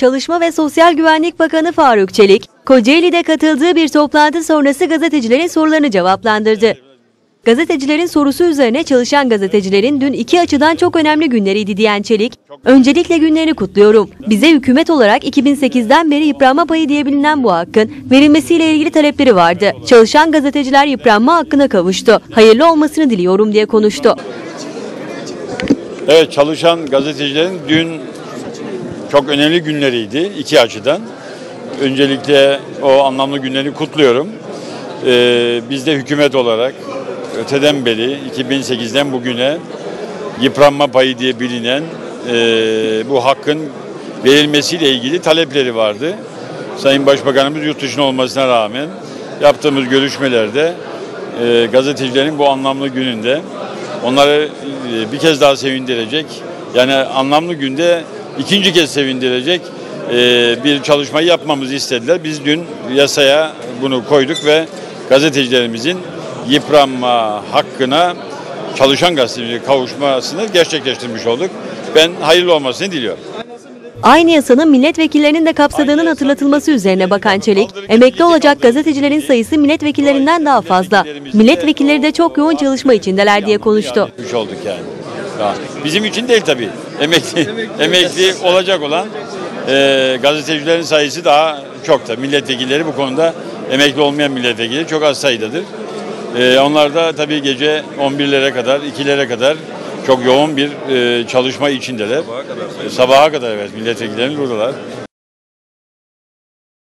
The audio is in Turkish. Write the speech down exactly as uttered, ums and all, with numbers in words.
Çalışma ve Sosyal Güvenlik Bakanı Faruk Çelik, Kocaeli'de katıldığı bir toplantı sonrası gazetecilerin sorularını cevaplandırdı. Gazetecilerin sorusu üzerine çalışan gazetecilerin dün iki açıdan çok önemli günleriydi diyen Çelik, öncelikle günlerini kutluyorum. Bize hükümet olarak iki bin sekizden beri yıpranma payı diye bilinen bu hakkın verilmesiyle ilgili talepleri vardı. Çalışan gazeteciler yıpranma hakkına kavuştu. Hayırlı olmasını diliyorum diye konuştu. Evet, çalışan gazetecilerin dün çok önemli günleriydi iki açıdan. Öncelikle o anlamlı günleri kutluyorum. Ee, biz de hükümet olarak öteden beri iki bin sekizden bugüne yıpranma payı diye bilinen e, bu hakkın verilmesiyle ilgili talepleri vardı. Sayın Başbakanımız yurt dışında olmasına rağmen yaptığımız görüşmelerde e, gazetecilerin bu anlamlı gününde onları e, bir kez daha sevindirecek, yani anlamlı günde ikinci kez sevindirecek e, bir çalışmayı yapmamızı istediler. Biz dün yasaya bunu koyduk ve gazetecilerimizin yıpranma hakkına çalışan gazetecilerin kavuşmasını gerçekleştirmiş olduk. Ben hayırlı olmasını diliyorum. Aynı yasanın milletvekillerinin de kapsadığının hatırlatılması üzerine Bakan Çelik, emekli olacak gazetecilerin sayısı milletvekillerinden daha fazla. Milletvekilleri de çok yoğun çalışma içindeler diye konuştu. Olduk yani. Bizim için değil tabii. Emekli, emekli olacak olan e, gazetecilerin sayısı daha çok da. Milletvekilleri bu konuda emekli olmayan milletvekili çok az sayıdadır. E, onlar da tabii gece on birlere kadar, ikilere kadar çok yoğun bir e, çalışma içindeler. Sabaha kadar. E, sabaha kadar evet milletvekillerimiz buradalar.